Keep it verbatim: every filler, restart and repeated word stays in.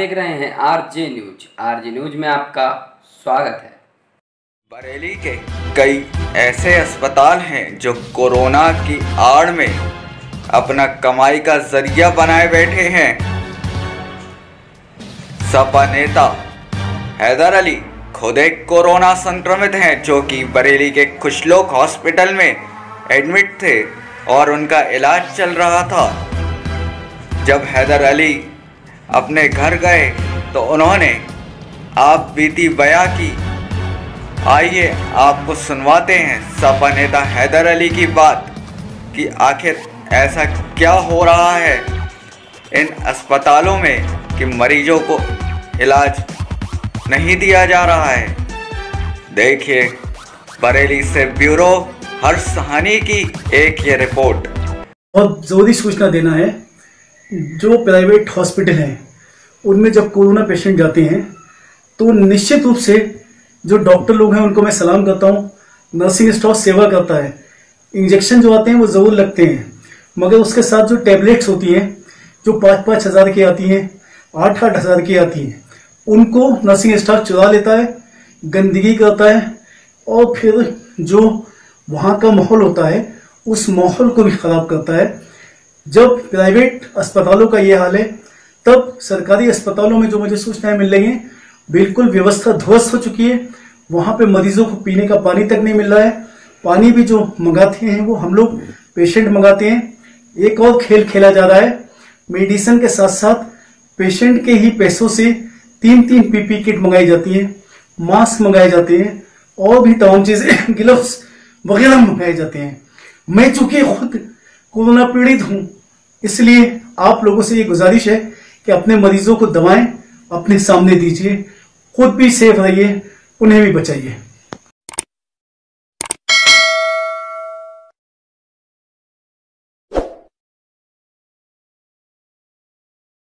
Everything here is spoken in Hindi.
देख रहे हैं आरजे न्यूज। आरजे न्यूज में आपका स्वागत है। बरेली के कई ऐसे अस्पताल हैं जो कोरोना की आड़ में अपना कमाई का जरिया बनाए बैठे हैं। सपा नेता हैदर अली खुद एक कोरोना संक्रमित हैं, जो कि बरेली के खुशलोक हॉस्पिटल में एडमिट थे और उनका इलाज चल रहा था। जब हैदर अली अपने घर गए तो उन्होंने आप बीती बयां की। आइए आपको सुनवाते हैं सपा नेता हैदर अली की बात कि आखिर ऐसा क्या हो रहा है इन अस्पतालों में कि मरीजों को इलाज नहीं दिया जा रहा है। देखिए बरेली से ब्यूरो हर्ष सहानी की एक ये रिपोर्ट। बहुत जरूरी सूचना देना है। जो प्राइवेट हॉस्पिटल हैं उनमें जब कोरोना पेशेंट जाते हैं तो निश्चित रूप से जो डॉक्टर लोग हैं उनको मैं सलाम करता हूँ। नर्सिंग स्टाफ सेवा करता है। इंजेक्शन जो आते हैं वो ज़रूर लगते हैं, मगर उसके साथ जो टैबलेट्स होती हैं जो पाँच पाँच हज़ार की आती हैं, आठ आठ हज़ार की आती हैं, उनको नर्सिंग स्टाफ चुरा लेता है, गंदगी करता है और फिर जो वहाँ का माहौल होता है उस माहौल को भी ख़राब करता है। जब प्राइवेट अस्पतालों का ये हाल है तब सरकारी अस्पतालों में जो मुझे सूचनाएं मिल रही हैं बिल्कुल व्यवस्था ध्वस्त हो चुकी है। वहाँ पे मरीजों को पीने का पानी तक नहीं मिल रहा है। पानी भी जो मंगाते हैं वो हम लोग पेशेंट मंगाते हैं। एक और खेल खेला जा रहा है, मेडिसिन के साथ साथ पेशेंट के ही पैसों से तीन तीन पीपी किट मंगाई जाती है, मास्क मंगाए जाते हैं और भी तमाम चीजें ग्लव्स वगैरह मंगाए जाते हैं। मैं चूंकि खुद कोरोना पीड़ित हूं, इसलिए आप लोगों से ये गुजारिश है कि अपने मरीजों को दवाएं अपने सामने दीजिए, खुद भी सेफ रहिए, उन्हें भी बचाइए।